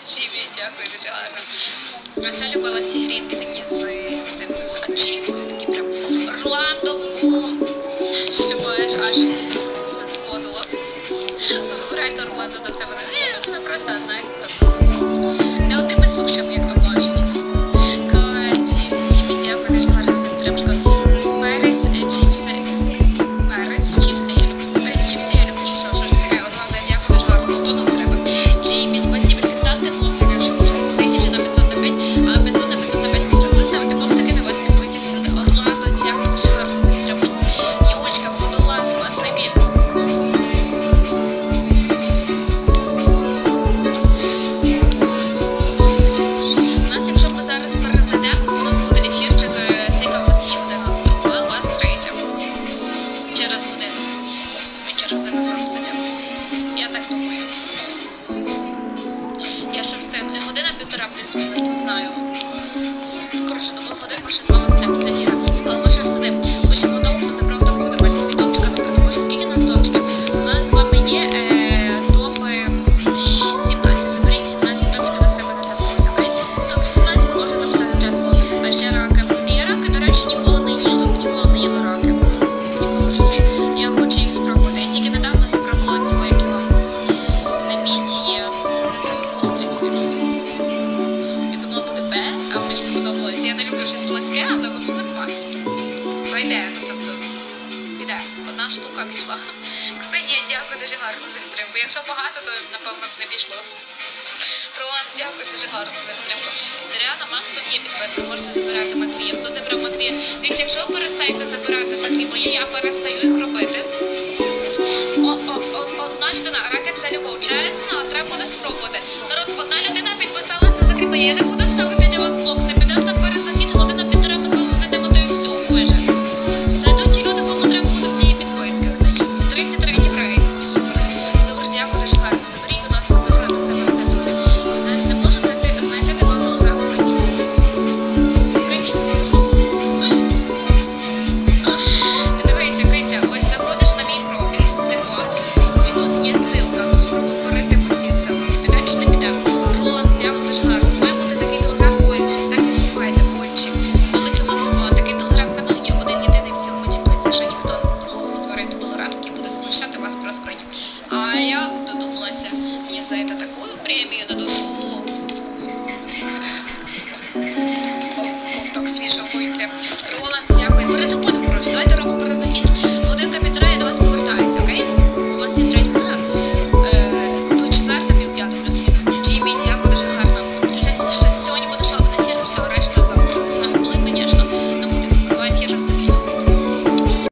Чимі, дякую, дуже гарно. А ще любила ці грінки такі з очікою, такі прям Орландо бум. Що маєш аж скули сходило. Забирайте Орландо до себе. Вона просто, знаєте, не одними сушами, як то кажуть. Тімі, дякую, дуже гарно за підтримку. Перець, чіпси. Перець, чіпси, я люблю. Без чіпси я люблю, що щось таке. Орландо, дякую, дуже гарно. То нам треба. Джиммі, спасибо, ставте боксик, якщо вже з 1000 на 500 на 5, а 500 на 500 на 5 хочу поставити боксики, на вас підписуйтесь. Орландо, дякую, дуже гарно за підтримку. Юлечка, фотолаз, спасибі. У нас, якщо ми зараз перезайдемо, у нас буде ефірчик, цікаво, у нас є година друга, у нас третя. Через годину. Ми через годину сам зайдемо. Я так думаю. Я ще встигну. Година-півтора плюс-мінус, не знаю. Коротше, думаю, годин ми ще з вами зайдемо після ефіра. Але ми ще сидимо. Пишемо довго, забрав такого нормального відомчика. Добре, не може, скільки у нас топчиків? У нас з вами є топи 17. Заберіть 17 топчиків на себе, не забудьте, окей? Топ 17 можна написати в чатку. А ще раки. Я раки, до речі, ніколи не їла. Ніколи не їла раки. Ніколи в житті. Я хочу їх спробувати. Я тільки недавно спробувала цього, як його. На міді є устриці. Я думала, буде Б, а мені сподобалось. Я не люблю щось слизьке, але воно нормально. Зайде, тобто піде. Одна штука пішла. Ксенія, дякую, дуже гарно за підтримку. Якщо багато, то напевно б не пішло. Про вас дякую, дуже гарно за підтримку. Зоряна, Макс, тут є підписка, можете забирати Матвія. Хто забрав Матвія? Дивіться, якщо ви перестаєте забирати закріплення, я перестаю їх робити. Одна людина, раки це любов. Чесно, треба буде спробувати. Народ, одна людина підписалася на закріплення, я не буду ставити для вас бокси. Підемо на перезахід, година-півтора ми з вами зайдемо, то і все, боже. Зайдуть ті люди, кому треба буде в тієї підписки. 33-й фрейд. Супер. Заур, дякую, дуже гарно. Заберіть, будь ласка, Заура до себе на це, друзі. Не можу знайти тебе в телеграму. Привіт. Дивися, Китя, ось заходиш на мій профіль. І тут є ссылка. Спробуй перейти по цій ссылці. Піде чи не піде? Роланд, дякую, дуже гарно. Має бути такий телеграм-польчик. Так і шукайте польчик. Велике мамико. Такий телеграм-канал є один єдиний в цілому тіктоці. Ще ніхто не мусить створити телеграм, який буде сповіщати вас про скрині. А я додумалася мені за це таку премію дадуть. Ковток свіжого повітря. Роланд, дякую. Перезаходимо, коротше. Давайте робимо перезахід. Годинка-півтора.